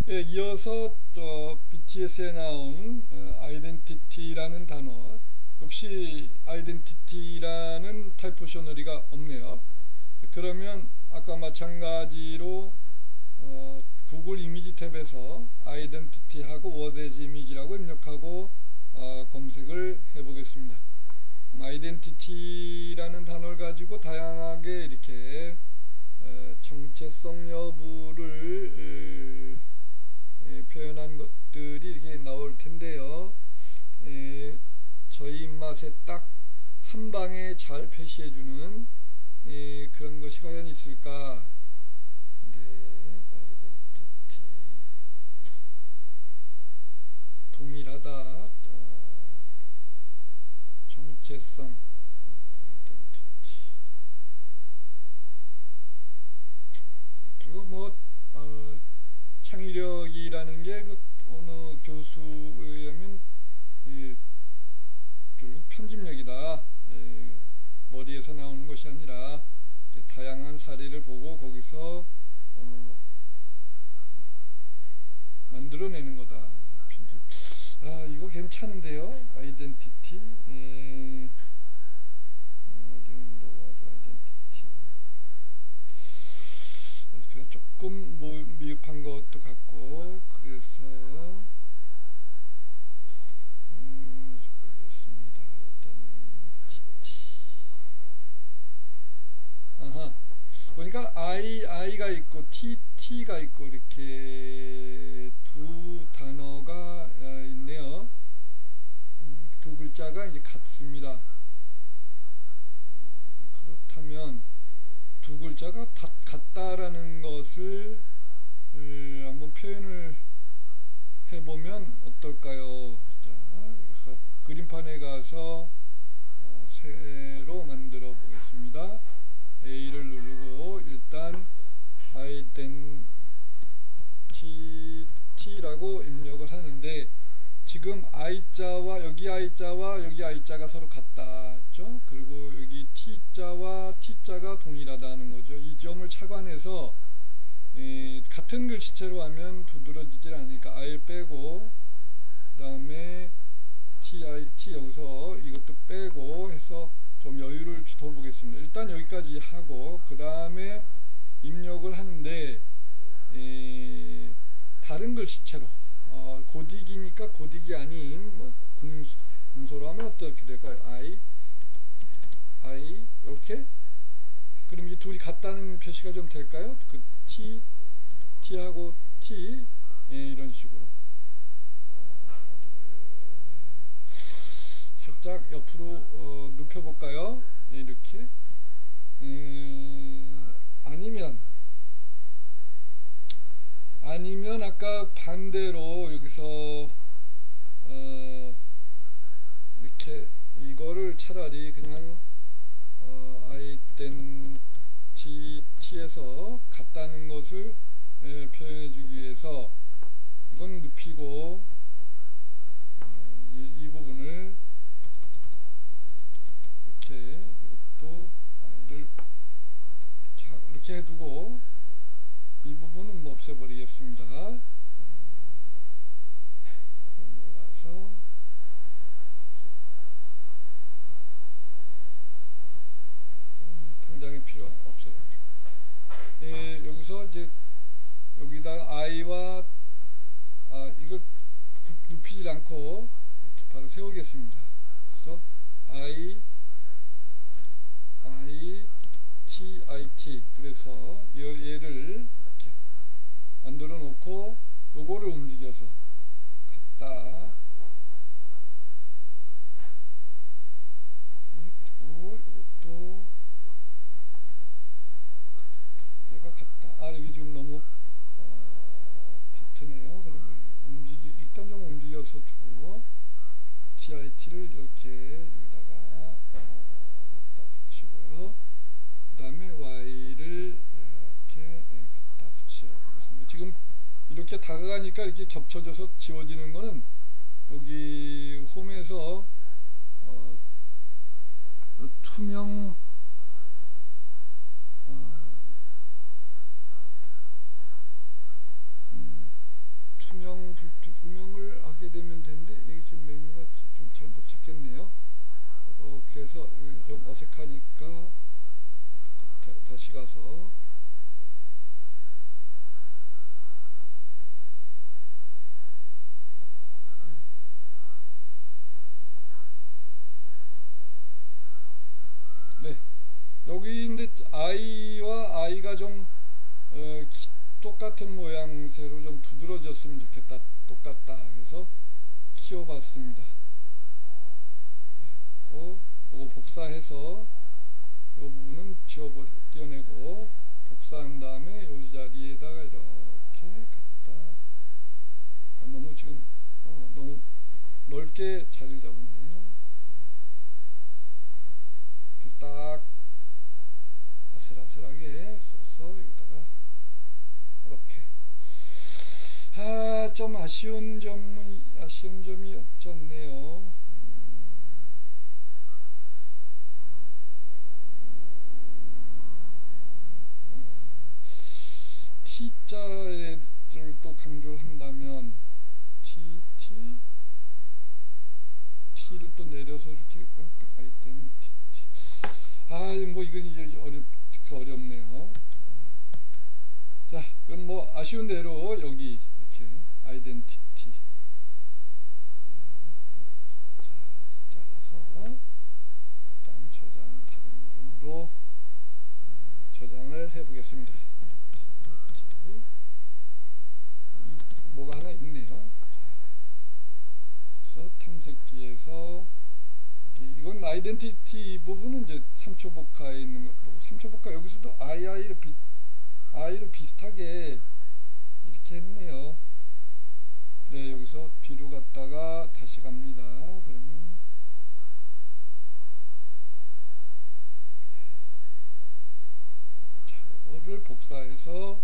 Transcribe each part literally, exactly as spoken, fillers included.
예, 이어서 또 비티에스에 나온 어, 아이덴티티라는 단어, 역시 아이덴티티라는 타이포셔너리가 없네요. 그러면 아까 마찬가지로 어, 구글 이미지 탭에서 아이덴티티하고 워드에지 이미지라고 입력하고 어, 검색을 해 보겠습니다. 아이덴티티라는 단어를 가지고 다양하게 이렇게 에, 정체성 여부를 에, 에, 표현한 것들이 이렇게 나올 텐데요. 에, 저희 입맛에 딱 한 방에 잘 표시해주는 에, 그런 것이 과연 있을까? 네, 아이덴티티 동일하다. 어, 정체성 아이덴티티. 그리고 뭐 어, 창의력이라는 게 그 어느 교수에 의하면 예, 그리고 편집력이다. 예, 머리에서 나오는 것이 아니라 다양한 사례를 보고 거기서 어, 만들어내는 거다. 편집. 아, 이거 괜찮은데요. 아이덴티티. 예, 아이덴티티. 그래 조금 뭐 미흡한 것도 같고 그래서 음, 보겠습니다. 아이덴티티. 아하. 보니까 I, I가 있고 T, T가 있고 이렇게 두 단어가 있네요. 두 글자가 이제 같습니다. 그렇다면 두 글자가 다 같다라는 것을 한번 표현을 해보면 어떨까요? 자, 그래서 그림판에 가서 새로 만들어 보겠습니다. A를 누르고 일단 아이덴티티라고 입력을 하는데 지금 I자와 여기 I자와 여기 I자가 서로 같다죠. 그리고 여기 T자와 T자가 동일하다는 거죠. 이 점을 착안해서 에, 같은 글씨체로 하면 두드러지질 않으니까 I를 빼고 그 다음에 티아이티 여기서 이것도 빼고 해서 좀 여유를 둬 보겠습니다. 일단 여기까지 하고 그 다음에 입력을 하는데 에, 다른 글씨체로 어, 고딕이니까 고딕이 아닌 뭐 궁수, 궁소로 하면 어떻게 될까요? I, I 이렇게 그럼 이 둘이 같다는 표시가 좀 될까요? 그 T, T하고 T 예, 이런 식으로 어, 살짝 옆으로 어, 눕혀볼까요? 예, 이렇게 음, 아니면 아니면 아까 반대로 여기서 어, 이렇게 이거를 차라리 그냥 어, 아이덴티티에서 같다는 것을 예, 표현해 주기 위해서 이건 눕히고 어, 이, 이 부분을 이렇게 이것도 아이를 자, 이렇게 해두고 이 부분은 뭐 없애버리겠습니다. 올라서 당장에 필요 없어요. 예, 여기서 이제 여기다 I와 아, 이걸 눕히질 않고 이렇게 바로 세우겠습니다. 그래서 I I T I T 그래서 얘를 이렇게 만들어 놓고 요거를 움직여서 갖다 그리고 요것도 얘가 같다. 아 여기 지금 너무 어, 비트네요. 그러면 움직이 일단 좀 움직여서 주고 티아이티를 이렇게 여기다가 어, 갖다 붙이고요. 그 다음에 Y를 이렇게 갖다 붙여 보겠습니다. 지금 이렇게 다가가니까 이렇게 겹쳐져서 지워지는 거는 여기 홈에서 어, 투명 어, 음, 투명 불투명을 하게 되면 되는데 이게 지금 메뉴가 좀 잘 못 찾겠네요. 이렇게 해서 여기 좀 어색하니까 다, 다시 가서 네, 여기 근데 i와 i가 좀 어, 기, 똑같은 모양새로 좀 두드러졌으면 좋겠다. 똑같다. 그래서 키워봤습니다. 어, 요거 복사해서 요 부분은 지워버려 떼어내고 복사한 다음에 요 자리에다가 이렇게 갖다 아, 너무 지금 어, 너무 넓게 자리를 잡았네요. 이렇게 딱 아슬아슬하게 써서 여기다가 이렇게 아, 좀 아쉬운 점은 아쉬운 점이 없지 않네요. T자를 또 강조를 한다면 T, T, T를 또 내려서 이렇게 아이덴티티 아, 뭐 이건 이제 어렵, 어렵네요. 자, 그럼 뭐 아쉬운 대로 여기 이렇게 아이덴티티 자, 잘라서 그다음 저장 다른 이름으로 저장을 해 보겠습니다. 뭐가 하나 있네요. 그래서 탐색기에서 이건 아이덴티티 부분은 이제 삼 초 복화에 있는 것도 삼 초 복화 여기서도 아이아이를 비, 아이를 비슷하게 이렇게 했네요. 네, 여기서 뒤로 갔다가 다시 갑니다. 그러면 자, 이거를 복사해서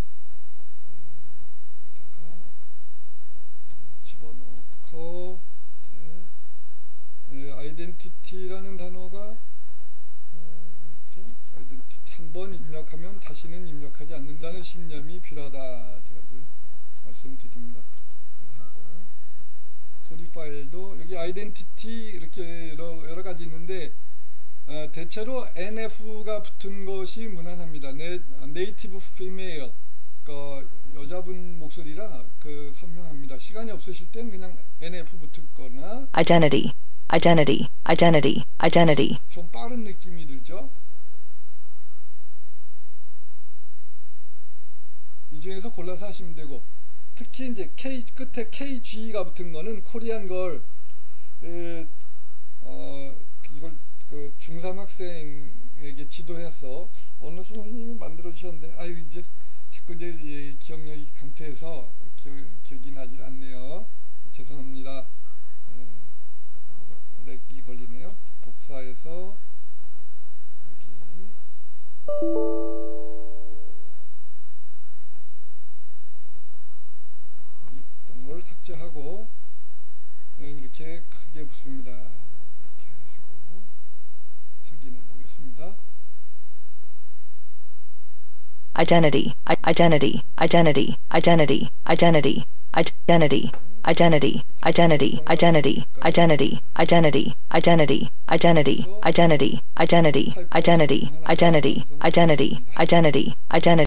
집어넣고 이제 예, 아이덴티티라는 단어가 어, 그렇죠? 아이덴티티 한번 입력하면 다시는 입력하지 않는다는 신념이 필요하다. 제가 늘 말씀드립니다. 하고 소리 파일도 여기 아이덴티티 이렇게 여러, 여러 가지 있는데 어, 대체로 엔에프가 붙은 것이 무난합니다. 네, 네이티브 피메일 그 여자분 목소리라 그 선명합니다. 시간이 없으실 땐 그냥 엔에프 붙었거나 identity, identity, identity, identity. 좀 빠른 느낌이 들죠. 이 중에서 골라서 하시면 되고 특히 이제 K 끝에 케이지가 붙은 거는 코리안 걸 에, 어, 이걸 그 중삼 학생에게 지도해서 어느 선생님이 만들어 주셨는데 아유 이제 자꾸 이제 기억력이 감퇴해서 기억, 기억이 나질 않네요. 죄송합니다. 렉이 걸리네요. 복사해서 여기 있던 걸 삭제하고 이렇게 크게 붙습니다. 이렇게 해주고 확인해 보겠습니다. Identity, identity, identity, identity, identity, identity, identity, identity, identity, identity, identity, identity, identity, identity, identity, identity, identity, identity, identity, identity.